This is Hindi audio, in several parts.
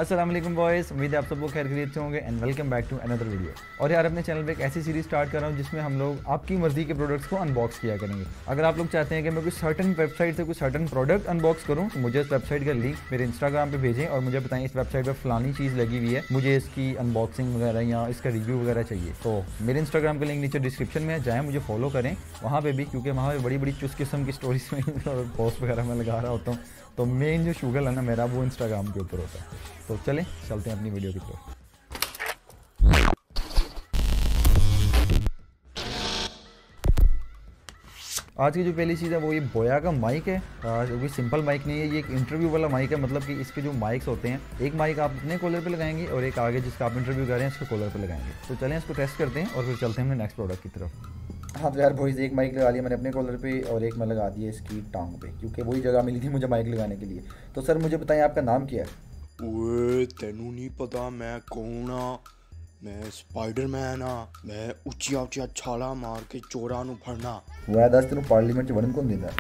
अस्सलाम वालेकुम बॉयज़, उम्मीद है आप सबको खैर खैरियत से होंगे and welcome back to another video. और यार अपने चैनल पे एक ऐसी सीरीज स्टार्ट कर रहा हूँ जिसमें हम लोग आपकी मर्जी के प्रोडक्ट्स को अनबॉक्स किया करेंगे। अगर आप लोग चाहते हैं कि मैं कोई सर्टन वेबसाइट से कोई सर्टन प्रोडक्ट अनबॉक्स करूँ तो मुझे इस वेबसाइट का लिंक मेरे इंस्टाग्राम पर भेजें और मुझे बताएं इस वेबसाइट पर फलानी चीज़ लगी हुई है, मुझे इसकी अनबॉक्सिंग वगैरह या इसका रिव्यू वगैरह चाहिए। तो मेरे इंस्टाग्राम का लिंक नीचे डिस्क्रिप्शन में है, जाएँ मुझे फॉलो करें वहाँ पर भी, क्योंकि वहाँ पर बड़ी बड़ी चुस किस्म की स्टोरीज में पोस्ट वगैरह मैं लगा रहा होता हूँ। तो मेन जो शुगल है ना मेरा, वो इंस्टाग्राम के ऊपर होता है। तो चलते हैं अपनी वीडियो की तरफ। आज की जो पहली चीज़ है वो ये बोया का माइक है। कोई सिंपल माइक नहीं है, ये एक इंटरव्यू वाला माइक है। मतलब कि इसके जो माइक्स होते हैं, एक माइक आप अपने कॉलर पे लगाएंगे और एक आगे जिसका आप इंटरव्यू कर रहे हैं उसके कॉलर पे लगाएंगे। तो चलें इसको टेस्ट करते हैं और फिर चलते हैं अपने नेक्स्ट प्रोडक्ट की तरफ। हाँ तो यार बॉयज़, एक माइक लगा लिया मैंने अपने कॉलर पे और एक मैं लगा दिया इसकी टांग पे, क्योंकि वही जगह मिली थी मुझे माइक लगाने के लिए। तो सर मुझे बताएं आपका नाम क्या है? ओए तेनू नहीं पता मैं कौन हाँ? मैं स्पाइडरमैन हाँ। मैं उचिया उचिया छाला मार के चोरा नू फड़ना। वह दस तेन पार्लीमेंट च वड़न कौन देता?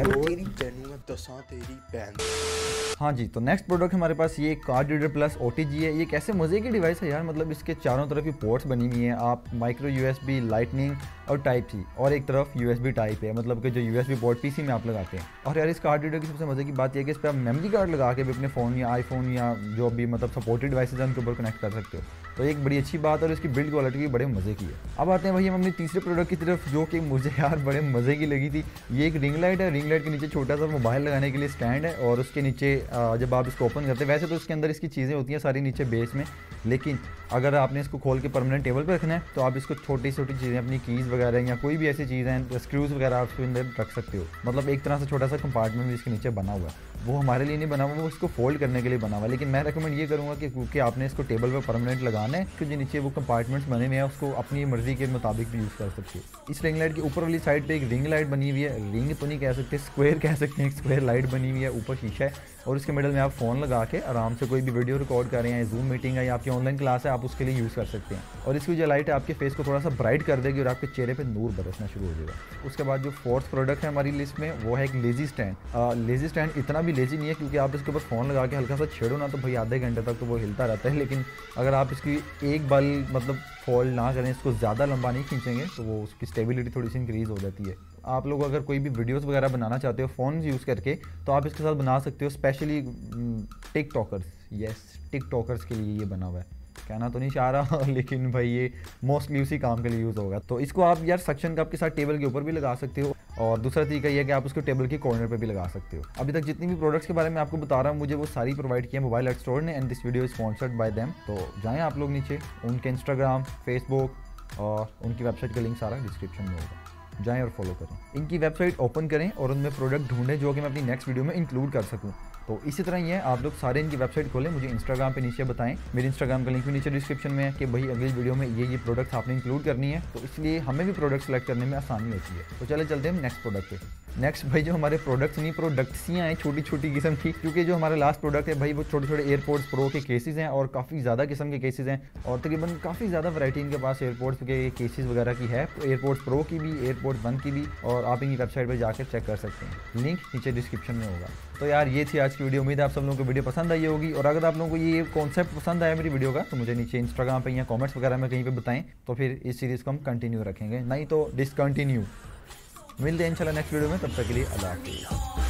तेनू मैं दसा तेरी भैन। हाँ जी, तो नेक्स्ट प्रोडक्ट हमारे पास ये कार्ड रीडर प्लस OTG है। ये कैसे मज़े की डिवाइस है यार, मतलब इसके चारों तरफ ही पोर्ट्स बनी हुई हैं। आप माइक्रो USB, लाइटनिंग और टाइप C, और एक तरफ USB टाइप है, मतलब कि जो USB पोर्ट PC में आप लगाते हैं। और यार इस कार्ड रीडर की सबसे मज़े की बात यह है कि इस पर आप मेमोरी कार्ड लगा के भी अपने फ़ोन या आईफोन या जो भी मतलब सपोर्टेड डिवाइसेज हैं उनके ऊपर कनेक्ट कर सकते हो। तो एक बड़ी अच्छी बात, और इसकी बिल्ड क्वालिटी भी बड़े मज़े की है। अब आते हैं भाई हम अपने तीसरे प्रोडक्ट की तरफ, जो कि मुझे यार बड़े मज़े की लगी थी। ये एक रिंग लाइट है। रिंग लाइट के नीचे छोटा सा मोबाइल लगाने के लिए स्टैंड है, और उसके नीचे जब आप इसको ओपन करते हैं, वैसे तो इसके अंदर इसकी चीज़ें होती हैं सारी नीचे बेस में, लेकिन अगर आपने इसको खोल के परमानेंट टेबल पर रखना है तो आप इसको छोटी छोटी चीज़ें, अपनी कीज़ वगैरह या कोई भी ऐसी चीज़ है, स्क्रूज वगैरह आप इसके अंदर रख सकते हो। मतलब एक तरह से छोटा सा कंपार्टमेंट भी इसके नीचे बना हुआ है। वो हमारे लिए नहीं बना हुआ, वो इसको फोल्ड करने के लिए बना हुआ है। लेकिन मैं रेकमेंड ये करूँगा कि क्योंकि आपने इसको टेबल पर परमानेंट लगाना है, तो जो नीचे वो कंपार्टमेंट्स बने हुए हैं उसको अपनी मर्जी के मुताबिक भी यूज़ कर सकते हो। इस रिंग लाइट की ऊपर वाली साइड पे एक रिंग लाइट बनी हुई है। रिंग तो नहीं कह सकते, स्क्वायर कह सकते हैं। एक स्क्वायर लाइट बनी हुई है, ऊपर शीशा है, और उसके मिडल में आप फ़ोन लगा के आराम से कोई भी वीडियो रिकॉर्ड कर रहे हैं, जूम मीटिंग है या आपकी ऑनलाइन क्लास है, आप उसके लिए यूज़ कर सकते हैं। और इसकी जो लाइट है आपके फेस को थोड़ा सा ब्राइट कर देगी और आपके चेहरे पे नूर बरसना शुरू हो जाएगा। उसके बाद जो फोर्थ प्रोडक्ट है हमारी लिस्ट में वो है एक लेजी स्टैंड। लेजी स्टैंड इतना भी लेजी नहीं है, क्योंकि आप इसके ऊपर फ़ोन लगा के हल्का सा छेड़ो ना तो भाई आधे घंटे तक तो वो हिलता रहता है। लेकिन अगर आप इसकी एक बाल मतलब फोल्ड ना करें, इसको ज़्यादा लंबा नहीं खींचेंगे, तो वो उसकी स्टेबिलिटी थोड़ी सी इंक्रीज़ हो जाती है। आप लोग अगर कोई भी वीडियोस वगैरह बनाना चाहते हो फ़ोन यूज़ करके, तो आप इसके साथ बना सकते हो। स्पेशली टिकटॉकर्स, यस टिकटॉकर्स के लिए ये बना हुआ है। कहना तो नहीं चाह रहा लेकिन भाई ये मोस्टली उसी काम के लिए यूज़ होगा। तो इसको आप यार सक्शन कप के साथ टेबल के ऊपर भी लगा सकते हो, और दूसरा तरीका ये है कि आप उसको टेबल के कॉर्नर पे भी लगा सकते हो। अभी तक जितनी भी प्रोडक्ट्स के बारे में आपको बता रहा हूँ, मुझे वो सारी प्रोवाइड किया मोबाइल एट स्टोर ने, and this video is sponsored by them. तो जाएँ आप लोग नीचे, उनके इंस्टाग्राम, फेसबुक और उनकी वेबसाइट का लिंक सारा डिस्क्रिप्शन में होगा, जाएँ और फॉलो करें। इनकी वेबसाइट ओपन करें और उनमें प्रोडक्ट ढूंढें जो कि मैं अपनी नेक्स्ट वीडियो में इंक्लूड कर सकूँ। तो इसी तरह ही है, आप लोग सारे इनकी वेबसाइट खोलें, मुझे इंस्टाग्राम पे नीचे बताएं। मेरे इंस्टाग्राम का लिंक भी नीचे डिस्क्रिप्शन में है कि भाई अगली वीडियो में ये प्रोडक्ट्स आपने इंक्लूड करनी है, तो इसलिए हमें भी प्रोडक्ट सेलेक्ट करने में आसानी होती है। तो चलते हैं नेक्स्ट प्रोडक्ट पे। नेक्स्ट भाई जो हमारे प्रोडक्ट्स नहीं, प्रोडक्ट्सियाँ हैं छोटी छोटी किस्म की, क्योंकि जो हमारा लास्ट प्रोडक्ट है भाई वो छोटे छोटे एयरपोर्ट्स प्रो के केसेस हैं, और काफ़ी ज़्यादा किस्म के केसेस हैं, और तकरीबन काफ़ी ज़्यादा वैरायटी इनके पास एयरपोर्ट्स के केसेस वगैरह की है। एयरपोर्ट्स प्रो की भी, एयरपोर्ट्स 1 की भी, और आप इनकी वेबसाइट पर जाकर चेक कर सकते हैं, लिंक नीचे डिस्क्रिप्शन में होगा। तो यार ये थी आज की वीडियो। उम्मीद है आप सब लोगों को वीडियो पसंद आई होगी, और अगर आप लोगों को ये कॉन्सेप्ट पसंद आया मेरी वीडियो का, तो मुझे नीचे इंस्टाग्राम पे या कमेंट्स वगैरह में कहीं पे बताएं, तो फिर इस सीरीज़ को हम कंटिन्यू रखेंगे, नहीं तो डिसकंटिन्यू। मिलते हैं इंशाल्लाह नेक्स्ट वीडियो में, तब तक के लिए अल्लाह हाफ़िज़।